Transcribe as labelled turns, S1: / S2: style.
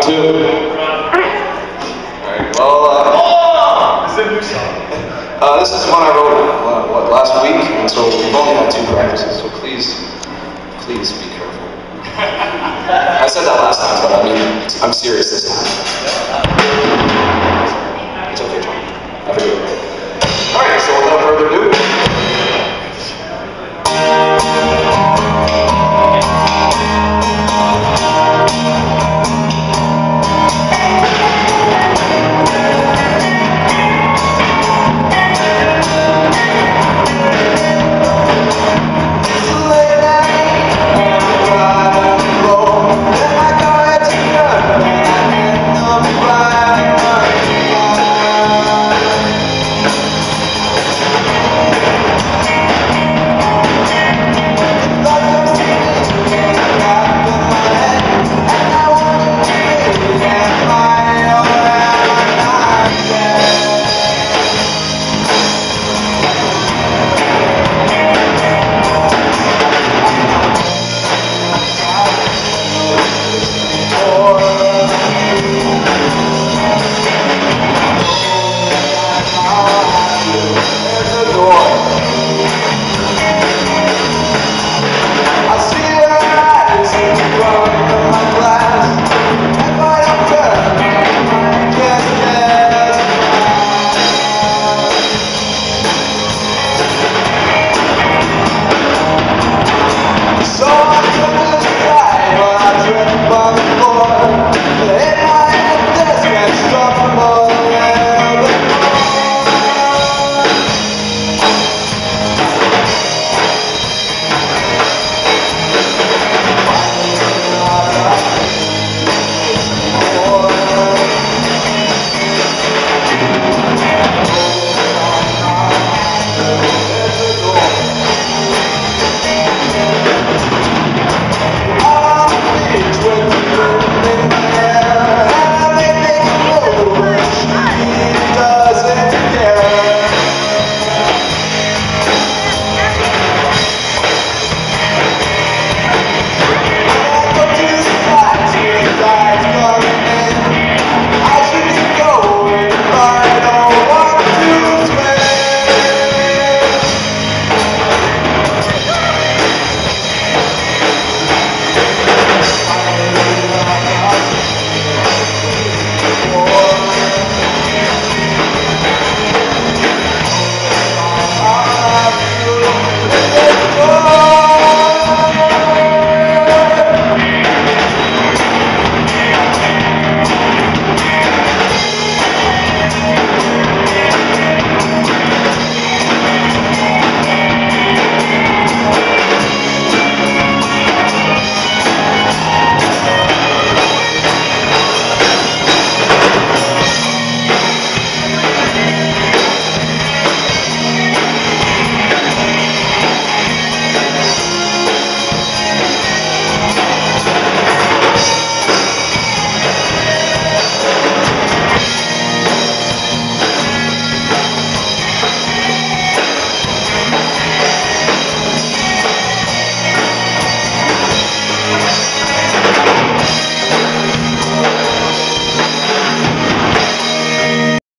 S1: two. Alright, well, this is a new song. This is one I wrote, last week, and so we've only had 2 practices, so please be careful. I said that last time, but I mean, I'm serious this time. It's okay, John. Have a good one. Alright, so without further ado, I see your eyes, you run in my glass.